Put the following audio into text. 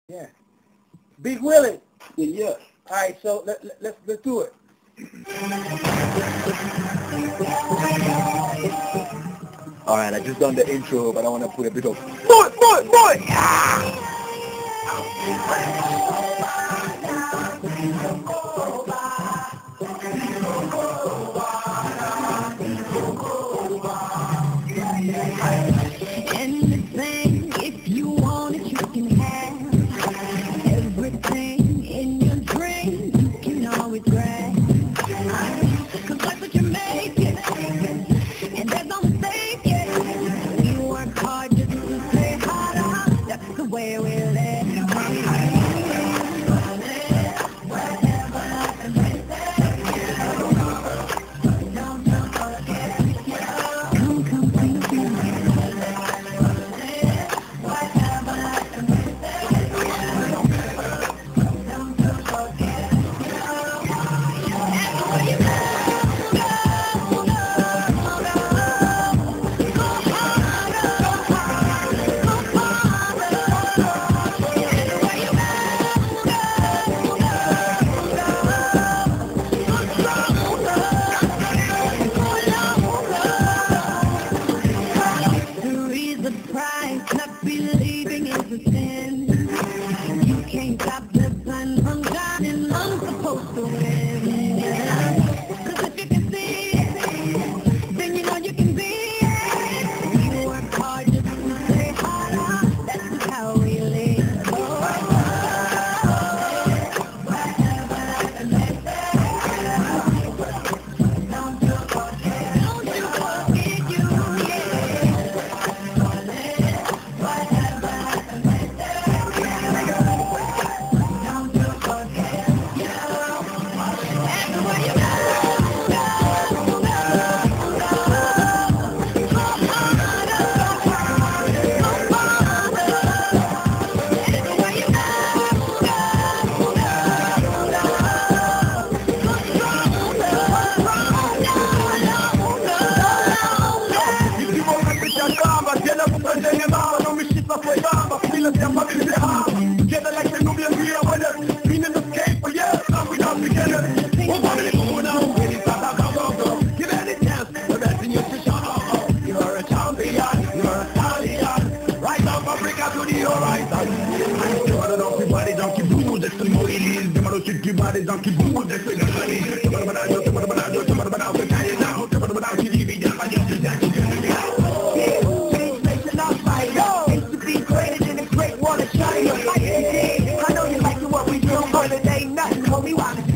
Yeah. Big Willie. Yeah. All right, so let's do it. All right, I just done the intro, but I want to put a bit of Boy! Anything, if you want it, you can have. Everything in your dream, you can always grab. 'Cause that's what you make it, and there's no mistake it. We work hard just to stay harder, that's the way we live. Not believing is a sin. You can't stop the sun from shining. I'm supposed to win. 'Cause if you can see it, then you know you can be it. You work hard just to stay harder. That's how we live. Don't you forget you, yeah. I know you like what we do, but it ain't nothing, homie.